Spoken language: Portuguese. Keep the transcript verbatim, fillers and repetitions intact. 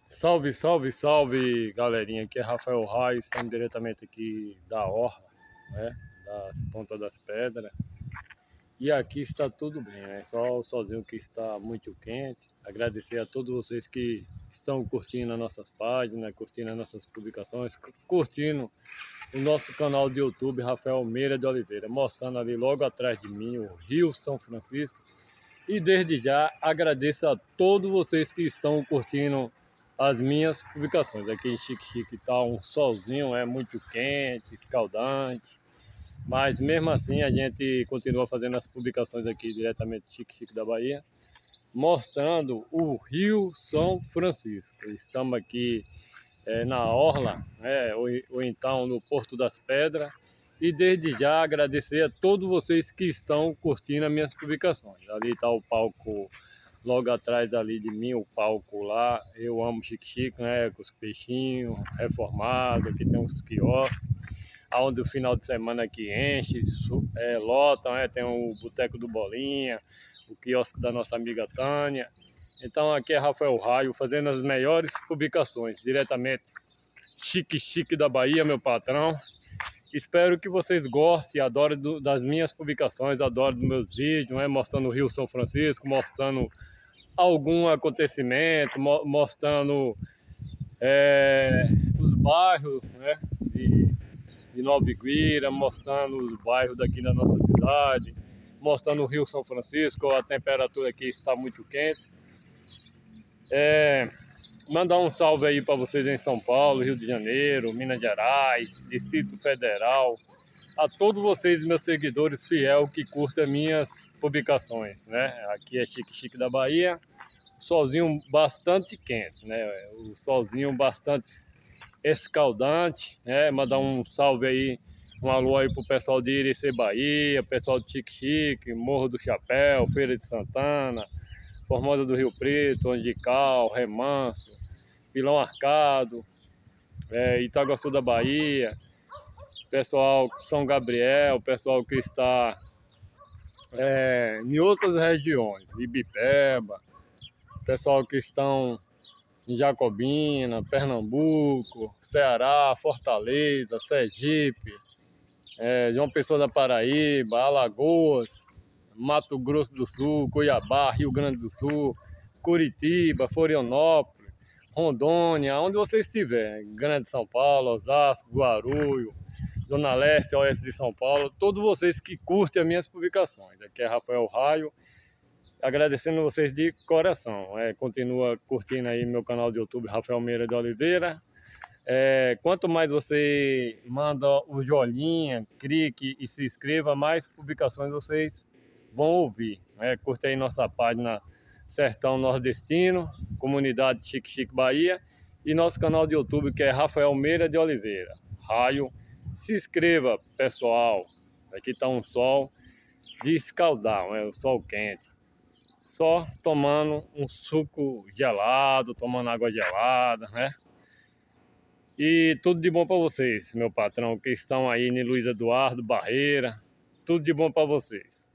Salve, salve, salve, galerinha. Aqui é Rafael Raio, estamos diretamente aqui da Orla, né? Das Pontas das Pedras. E aqui está tudo bem, né? Só o solzinho que está muito quente. Agradecer a todos vocês que estão curtindo as nossas páginas, curtindo as nossas publicações, curtindo o nosso canal de YouTube, Rafael Meira de Oliveira, mostrando ali logo atrás de mim o Rio São Francisco. E desde já agradeço a todos vocês que estão curtindo as minhas publicações. Aqui em Xique Xique está um solzinho, é muito quente, escaldante, mas mesmo assim a gente continua fazendo as publicações aqui diretamente de Xique Xique da Bahia, mostrando o Rio São Francisco. Estamos aqui é, na Orla, né, ou, ou então no Porto das Pedras. E desde já agradecer a todos vocês que estão curtindo as minhas publicações. Ali está o palco, logo atrás ali de mim, o palco lá. Eu amo Xique Xique, né? Com os peixinhos reformados. Aqui tem uns quiosques, onde o final de semana aqui enche, é, lota, né? Tem o Boteco do Bolinha, o quiosque da nossa amiga Tânia. Então aqui é Rafael Raio fazendo as melhores publicações, diretamente Xique Xique da Bahia, meu patrão. Espero que vocês gostem, adorem do, das minhas publicações, adorem dos meus vídeos, né? Mostrando o Rio São Francisco, mostrando algum acontecimento, mo mostrando é, os bairros, né? de, de Nova Iguira, mostrando os bairros daqui da nossa cidade, mostrando o Rio São Francisco. A temperatura aqui está muito quente. É, Mandar um salve aí para vocês em São Paulo, Rio de Janeiro, Minas Gerais, Distrito Federal, a todos vocês, meus seguidores fiéis que curtem minhas publicações, né? Aqui é Xique Xique da Bahia, solzinho bastante quente, né? O solzinho bastante escaldante, né? Mandar um salve aí, um alô aí pro pessoal de Irecê, Bahia, pessoal de Xique Xique, Morro do Chapéu, Feira de Santana, Formosa do Rio Preto, Andical, Remanso, Pilão Arcado, é, Itaguaçu da Bahia, pessoal São Gabriel, pessoal que está é, em outras regiões, Ibipeba, pessoal que estão em Jacobina, Pernambuco, Ceará, Fortaleza, Sergipe, é, João Pessoa da Paraíba, Alagoas, Mato Grosso do Sul, Cuiabá, Rio Grande do Sul, Curitiba, Florianópolis, Rondônia, onde você estiver, Grande São Paulo, Osasco, Guarulhos, Zona Leste, Oeste de São Paulo, todos vocês que curtem as minhas publicações. Aqui é Rafael Raio, agradecendo vocês de coração. É, continua curtindo aí meu canal de YouTube, Rafael Meira de Oliveira. É, quanto mais você manda o joinha, clique e se inscreva, mais publicações vocês vão ouvir, né? Curte aí nossa página Sertão Nordestino, Comunidade Xique Xique Bahia, e nosso canal de YouTube que é Rafael Meira de Oliveira, Raio. Se inscreva, pessoal. Aqui está um sol de escaldar, né? O sol quente. Só tomando um suco gelado, tomando água gelada, né? E tudo de bom para vocês, meu patrão, que estão aí em Luiz Eduardo, Barreira. Tudo de bom para vocês.